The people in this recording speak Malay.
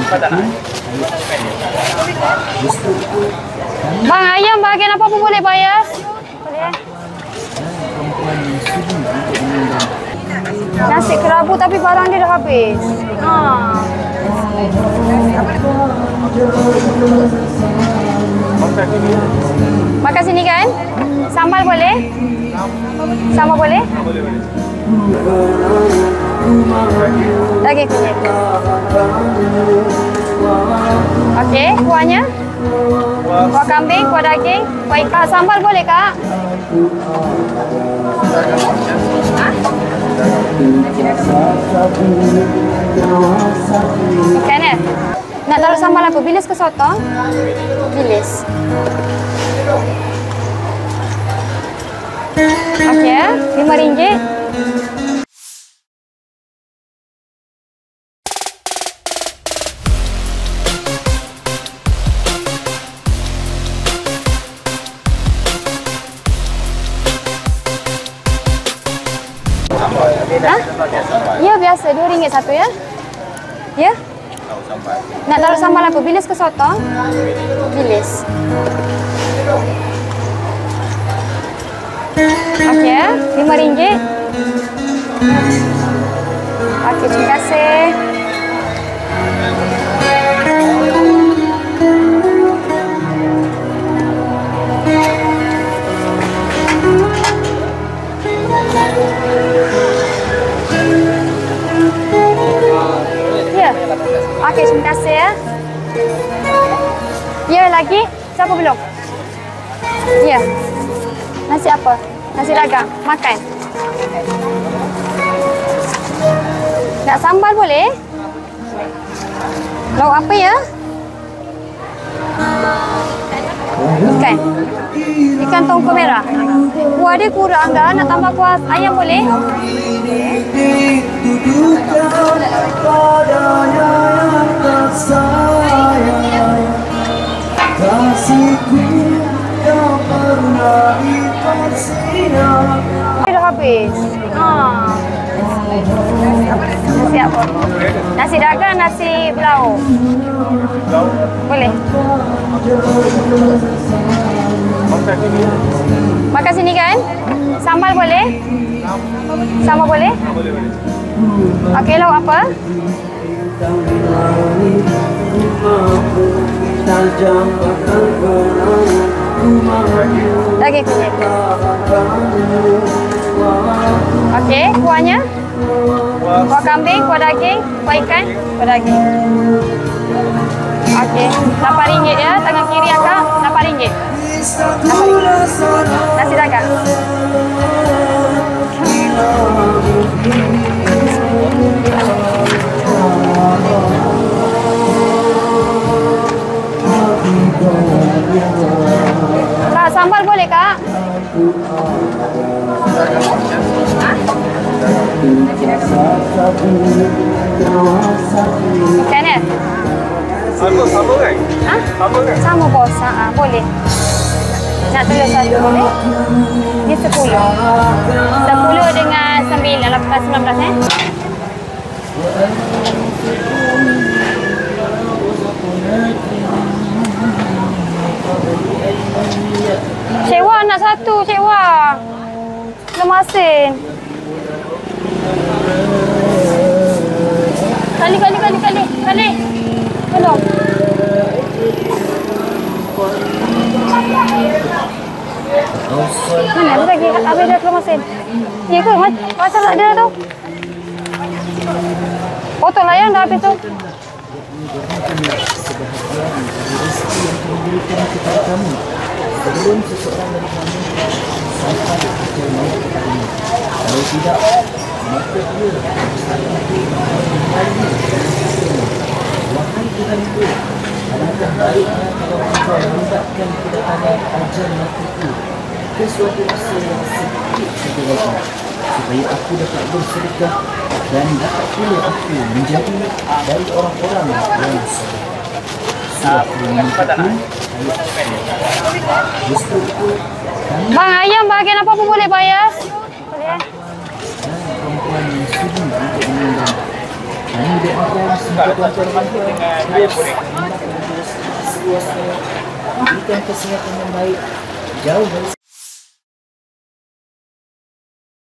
Bang, ayam bahagian apa pun boleh bayar? Boleh. Nasi kerabu tapi barang dia dah habis. Makan sini kan? Sambal boleh? Sambal boleh? Daging kunyit. Okey, kuahnya? Kuah kambing, kuah daging, kuah ikan. Sambal boleh, Kak? Ikan ya? Nak taruh sambal apa? Bilis ke sotong? Bilis. Okey ya, RM5. Ya biasa, RM2 satu ya. Ya? Nak taruh sambal apa? Bilis ke sotong? Bilis. Okey ya, RM5. Okey, terima kasih. Okey, terima kasih ya. Ya, lagi? Siapa belum? Ya. Nasi apa? Nasi dagang. Makan. Nak sambal boleh? Lauk apa ya? Ikan. Ikan tongkol merah. Kuah dia kurang dah. Nak tambah kuah ayam boleh? Dah habis. Nasi apa? Nasi dagang, nasi belau. Boleh. Makan sini kan? Sambal boleh? Sambal boleh? Okey, lauk apa? Daging kunyit. Okey, kuahnya? Kuah kambing, kuah daging, kuah ikan, kuah daging. Okey, RM8 ya. Tangan kiri akak, RM8. Nasi dagang. Kak, sambal boleh, Kak? Ikan ya? Sama kan? Sama kan? Sama bos, boleh. Nak telur satu boleh? Ni 10. 10 dengan 9, 19 eh? Sewa nak satu, sewa. Lemasin. Kali. Tolong. Mana ada lagi? Habis dah lemasin. Ya ke? Macam tak ada tu. Potong layang dah habis tu. Sebelum seseorang dari kami sampai ke kami, kalau tidak, maka dia wahai Tuhan itu, alangkah baiknya kalau engkau membuatkan kedatangan ajal matiku ke suatu masa yang sedikit saja lagi, supaya aku dapat bersedekah dan dapat pula aku menjadi dari orang-orang yang sedekah. Bang, ayam bahagian apa pun boleh bayar? Boleh. Perempuan yang sudi untuk meninggal. Kami doakan tuan-tuan dengan ayam goreng. Seluasnya berikan kesihatan yang baik, jauh dari